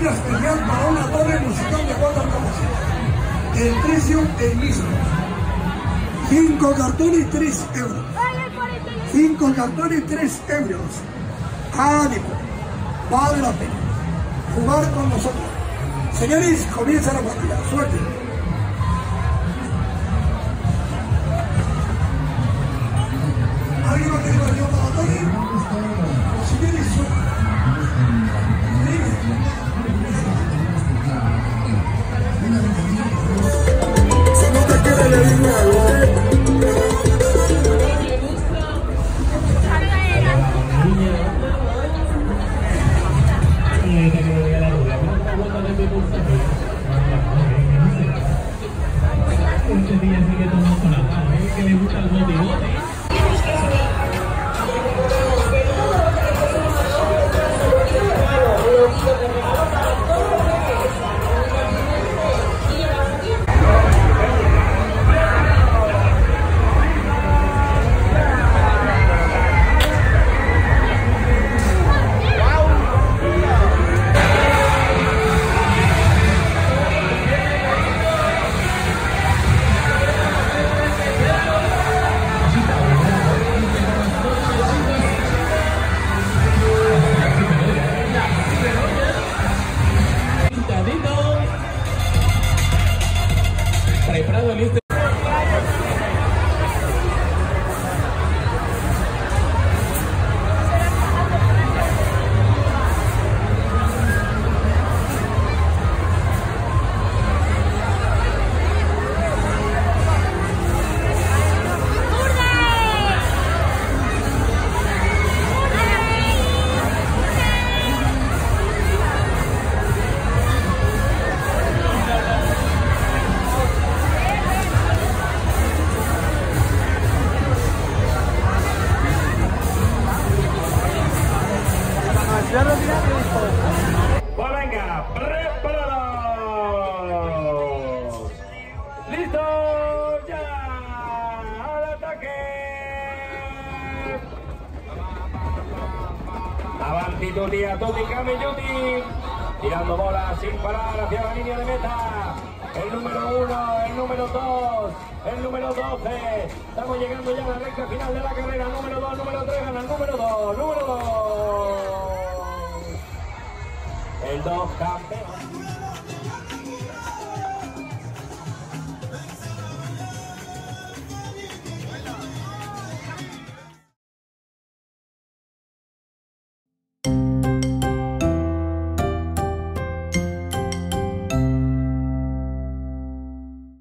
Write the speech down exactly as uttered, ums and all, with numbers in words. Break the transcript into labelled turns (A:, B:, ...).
A: Patrocina especial para una torre musical de cuatro cabezas. El precio el mismo. Cinco cartones, tres euros. Cinco cartones, tres euros. Ánimo. Vale la pena jugar con nosotros. Señores, comienza la partida. Suerte. ¿Alguien va a tener ayuda para la torre? Señores, suerte. Si no te queda, le digo algo, ¿eh?
B: Este día sí que tomamos con la mano, ¿eh? Que le gusta el bote bote. Preparado, listo. Pues venga, preparados. ¡Listo! ¡Ya! ¡Al ataque! Avanti tutti, a tutti, camilluti. Tirando bola sin parar hacia la línea de meta. El número uno, el número dos, el número doce. Estamos llegando ya a la recta final de la carrera. Número dos, número tres, gana el número dos, número dos. El dos campeón.